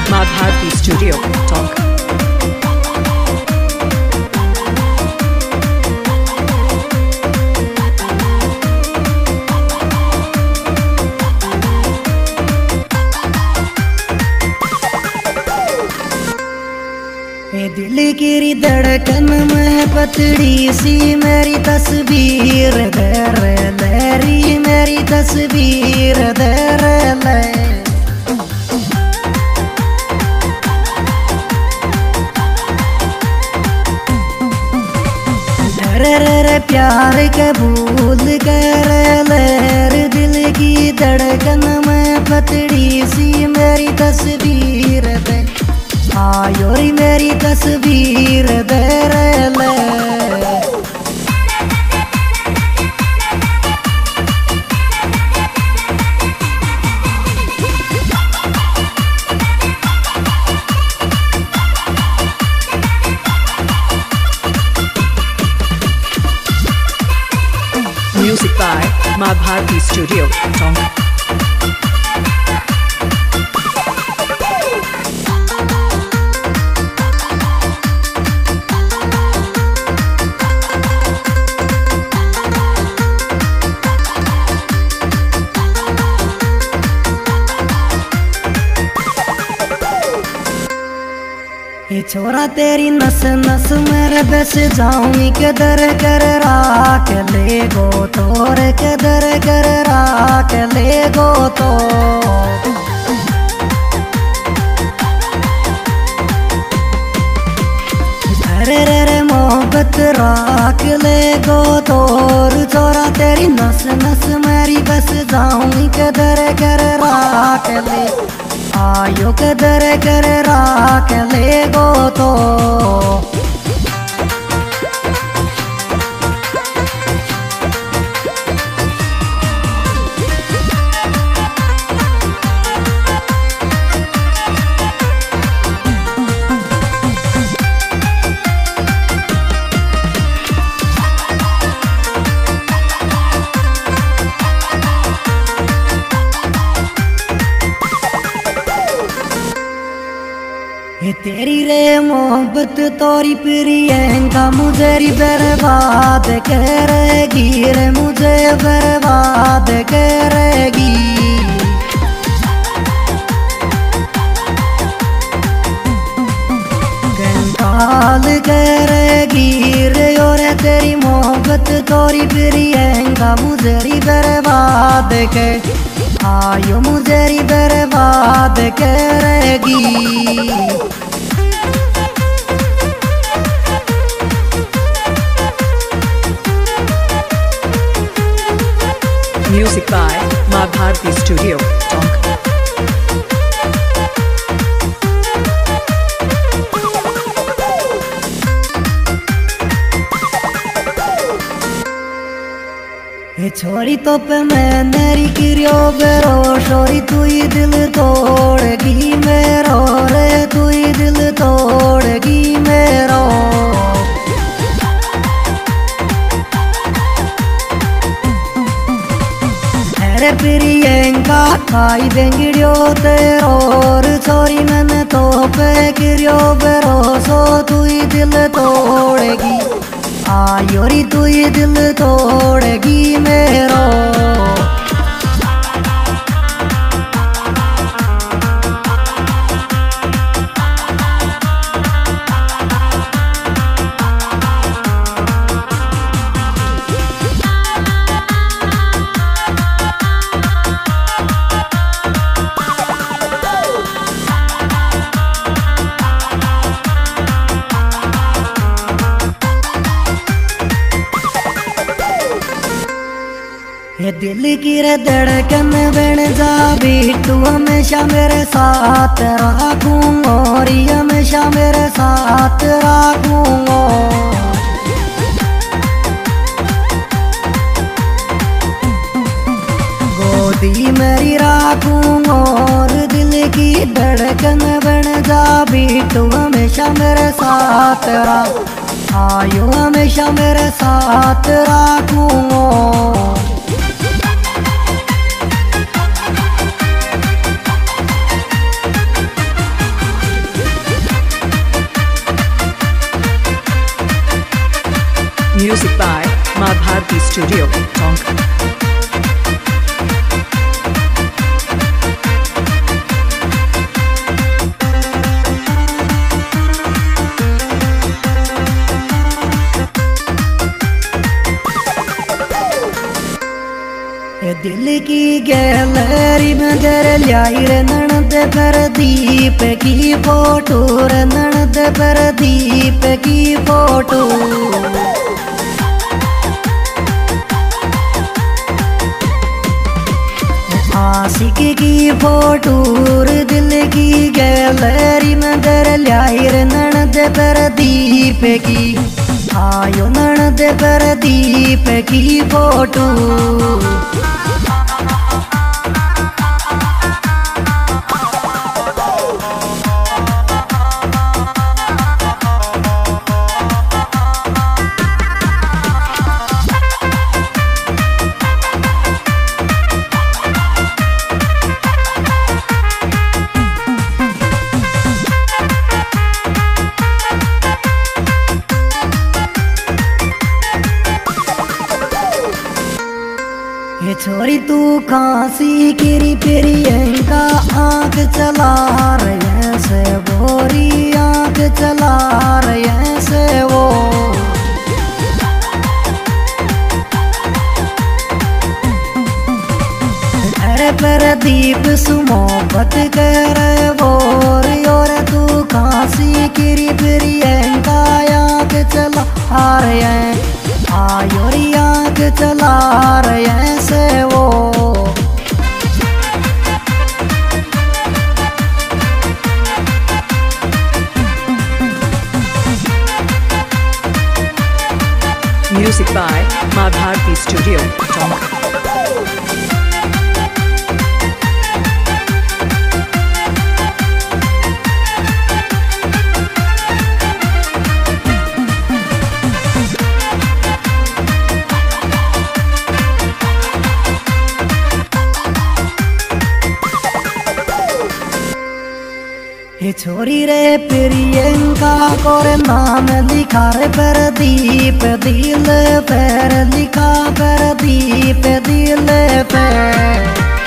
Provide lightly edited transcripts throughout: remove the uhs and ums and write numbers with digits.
माँ Bharti studio talk. दिल की धड़कन में पतड़ी सी मेरी तस्वीर दर लहरी मेरी तस्वीर दर ले प्यार कबूल कर लहर दिल की धड़कन में पतड़ी सी मेरी तस्वीर दे आयोरी मेरी तस्वीर दर ले म्यूजिक बाय माँ भारती स्टूडियो टॉक। ये छोरा तेरी नस नस मेरे बस जाऊंगी कदर कर राख ले गो तोर कदर कर राख ले गो तो अरे रे मोहब्बत राख ले गो तोर छोरा तेरी नस नस मेरी बस जाऊंगी कदर कर राख ले आयो कदर कर राख ले गो तो तेरी रे मोहब्बत तोरी प्रियंका मुझे बर्बाद करेगी रे मुझे बर्बाद करेगी कंकाल करेगी रे और तेरी मोहब्बत तोरी प्रियंका मुझे बर्बाद कर आयो मुझे बर्बाद करेगी। म्यूजिक बाय माँ भारती स्टूडियो टॉक। छोरी तो पे मैं मेरी किरियो बेरो छोरी तू ही दिल तोड़गी मेरो रे तू ही दिल तोड़गी मेरो अरे प्रियंका खाई देंगिड़ियो तेरो छोरी मैंने तो पे किरियो बेरो सो तू ही दिल तोड़गी आयोरी तू ही दिल तोड़गी मेरो ये दिल की रे धड़कन बन जा भी तू हमेशा मेरे साथ रखूंगा और हमेशा मेरे साथ रखूंगा गोदी मेरी रखूंगा और दिल की धड़कन बन जा भी तू हमेशा मेरे साथ आयो हमेशा मेरे साथ रखूंगा। Music by Ma Bharti Studio, Tonka. दिल की गैलरी में दर लाई रे ननद प्रदीप की फोटो रे ननद प्रदीप की फोटो। आशिक की फोटो रे दिल की गैलरी में दर लाई रे ननद प्रदीप की। आयो ननद प्रदीप की फोटो। छोरी तू खांसी किरी प्रियंका आँख चला रहे से बोरी आँख चला रहे से वो। अरे प्रदीप सुमोहब्बत कर बोर और तू खांसी किरी प्रियंका आँख चला रहे आयोरी आँख चला रहे से वो। Music by Ma Bharti Studio, Tonka. छोरी रे प्रियंका को रे नाम लिखा रे प्रदीप दिल पर लिखा प्रदीप दिल पर।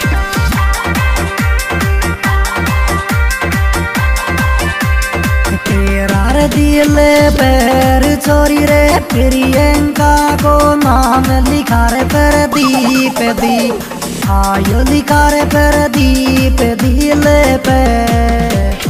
तेरा रे दिल पर छोरी रे प्रियंका को नाम लिखा रे प्रदीप दी। आयो लिखा रे प्रदीप दिल पर।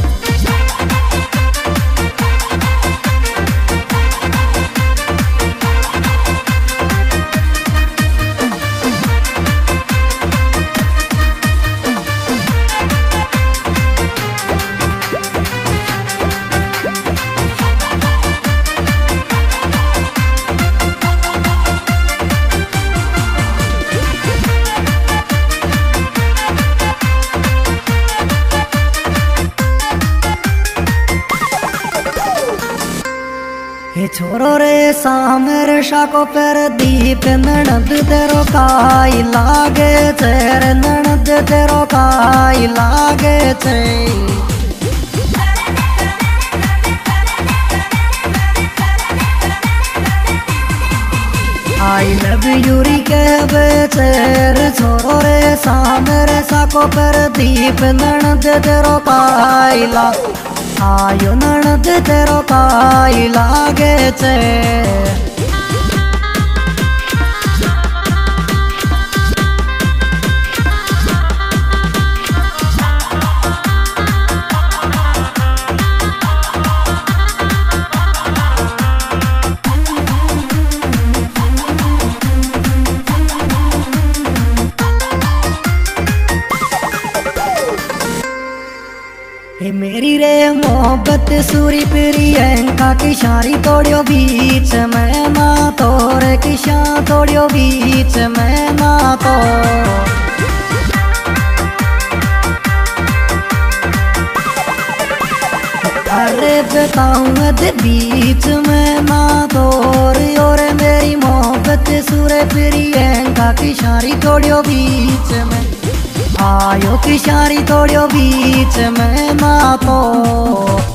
छोरो रे सामर शाको प्रदीप ननद तेरो काई लागे तेरे ननद तेरो काई लागे थे। आई लव यू री के बेचेर छोरो रे सामर शाको प्रदीप ननद तेरो काई ला आयो ननद तेरो काई लागे चे। मेरी रे मोहब्बत सूरी प्रियंका की शारी तोड़ियो बीच में ना तोरे की शा तोड़ियो बीच में ना तो। अरे बताऊँ बीच में ना तोरे और मेरी मोहब्बत सूरे प्रियंका की शारी तोड़ियो बीच में। आयो की शारी तोड़ियो बीच में ना तो।